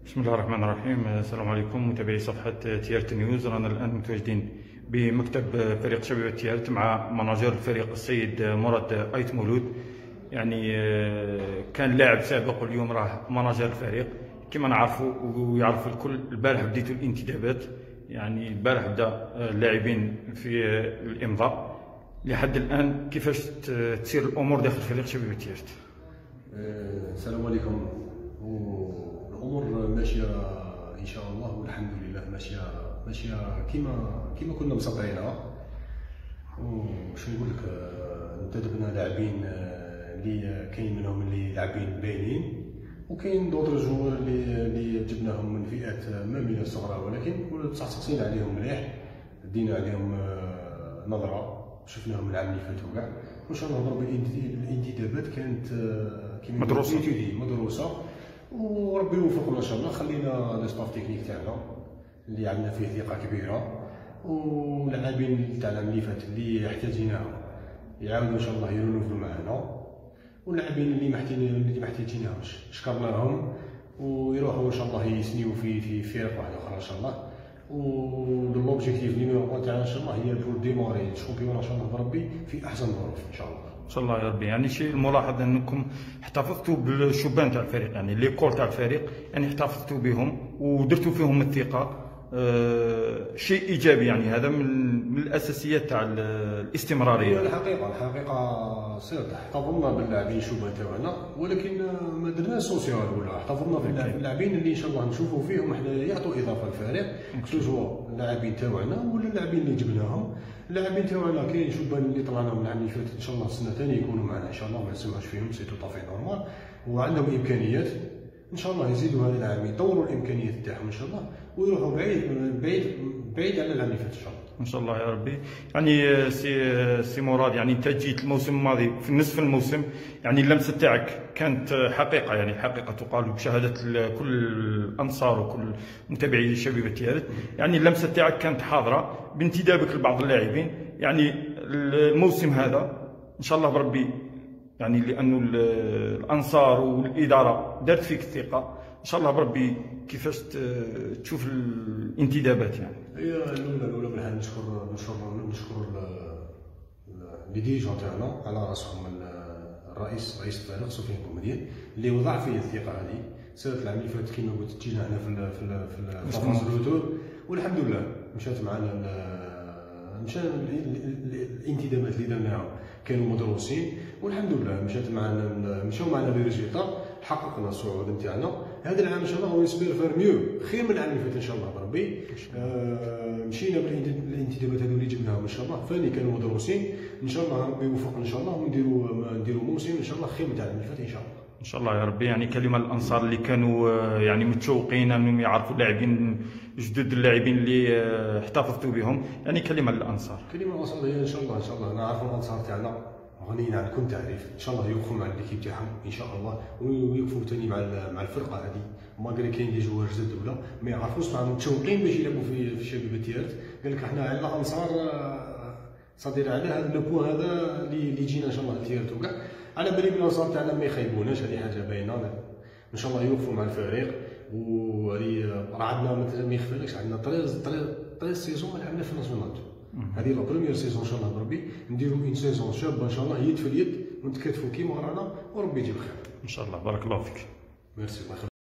بسم الله الرحمن الرحيم. السلام عليكم متابعي صفحة تيارت نيوز. رانا الآن متواجدين بمكتب فريق شبيبة تيارت مع مناجر الفريق السيد مراد أيت مولود. يعني كان لاعب سابق واليوم راه مناجر الفريق كما نعرفوا ويعرف الكل. البارح بديتوا الانتدابات، يعني البارح بدا اللاعبين في الإمضاء. لحد الآن كيفاش تسير الأمور داخل فريق شبيبة تيارت؟ السلام عليكم. الامور ماشيه ان شاء الله والحمد لله، ماشيه كيما كنا مسطرينها. وش نقول لك، انتدبنا لاعبين اللي كاين منهم اللي لاعبين باينين، وكاين دوطر جوار اللي جبناهم من فئات ما من الصغرى، ولكن تصحصحين عليهم مليح، دينا عليهم نظره، شفناهم العام اللي فات وكاع. وان شاء الله ربي الانتدابات كانت كيما مدروسه، وربي يوفقنا ان شاء الله. خلينا لي ستاف تكنيك تاعنا اللي عندنا فيه ثقه كبيره، واللاعبين تاع العام اللي فات اللي احتاجيناهم يعاودوا ان شاء الله ينوضوا معنا، واللاعبين اللي ما احتاجيناهمش شكرناهم ويروحوا ان شاء الله يسنيو في فرق واحده اخرى ان شاء الله. والوبجيكتيف نيميرو 1 تاعنا ان شاء الله هي بور ديماري الشامبيون ان شاء الله بربي في احسن ظروف ان شاء الله. ان شاء الله يا ربي. يعني شيء الملاحظ انكم احتفظتوا بالشبان تاع الفريق، يعني لي كور تاع الفريق، يعني احتفظتوا بهم ودرتوا فيهم الثقه. شيء ايجابي، يعني هذا من الاساسيات تاع الاستمراريه. الحقيقه صرت احتفظنا باللاعبين الشبان تاعنا، ولكن ما درناش سوسيال ولا احتفظنا باللاعبين اللي ان شاء الله نشوفوا فيهم احنا يعطوا اضافه للفريق، سواء اللاعبين تاعنا ولا اللاعبين اللي جبناهم. اللاعبين تاعنا كاين شبان اللي طلعناهم العام اللي فات، ان شاء الله السنه الثانيه يكونوا معنا ان شاء الله، ما نسمعوش فيهم سي تو طافي نورمال، وعندهم امكانيات ان شاء الله. يزيدوا هذا العام يطوروا الامكانيات تاعهم ان شاء الله، ويروحوا بعيد على العام اللي فات ان شاء الله. ان شاء الله يا ربي. يعني سي مراد، يعني انت جيت الموسم الماضي في نصف الموسم، يعني اللمسه تاعك كانت حقيقه، يعني حقيقه تقال بشهاده كل الانصار وكل متابعي شبيبه تيارت. يعني اللمسه تاعك كانت حاضره بانتدابك لبعض اللاعبين. يعني الموسم هذا ان شاء الله بربي، يعني لانه الانصار والاداره دارت فيك الثقه، ان شاء الله بربي كيفاش تشوف الانتدابات؟ يعني هي الاولى بالحال نشكر لي ديجون تاعنا على راسهم رئيس الفريق سفيان بومدين اللي وضع فيه الثقه هذه. صارت العام اللي فات كيما قلت جينا هنا في الفاز روتور، والحمد لله مشات معنا الانتدابات اللي درناهم كانوا مدروسين، والحمد لله مشاو معنا لي ريزولتا، حققنا الصعود نتاعنا. هذا العام ان شاء الله ونسبير فار ميو خير من العام اللي فات ان شاء الله بربي. مشينا بالانتدابات هذو اللي جبناهم ان شاء الله فاني كانوا مدروسين، ان شاء الله ربي يوفقنا ان شاء الله ونديروا موسم ان شاء الله خير من العام اللي فات ان شاء الله. ان شاء الله يا ربي. يعني كلمه للانصار اللي كانوا يعني متشوقين انهم يعرفوا اللاعبين جدد، اللاعبين اللي احتفظتوا بهم، يعني كلمه للانصار. كلمه للانصار هي ان شاء الله نعرفوا الانصار تاعنا غنيين عن كل تعريف، ان شاء الله يوقفوا مع ليكيب تاعهم ان شاء الله، ويوقفوا ثاني مع الفرقه هذه. ماغري كاين دي جوار جدد ولا ما يعرفوش معهم متشوقين باش يلعبوا في شبيبه تيارت. قال لك احنا على الانصار صدير على هذا لو بوان هذا اللي جينا ان شاء الله تيارت وكاع. على بالي بالانصار تاعنا ما يخيبوناش، هذه حاجه باينه ان شاء الله يوقفوا مع الفريق. وهذه راه عندنا ما يخفالكش، عندنا 13 سيزون لعبنا في الناسيونال. هذه لا بروميير سيزون ان شاء الله بربي نديروا اون سيزون شابه ان شاء الله، يد في اليد ونتكاتفوا كيما رانا، وربي يجيب خير ان شاء الله. بارك الله فيك. ميرسي.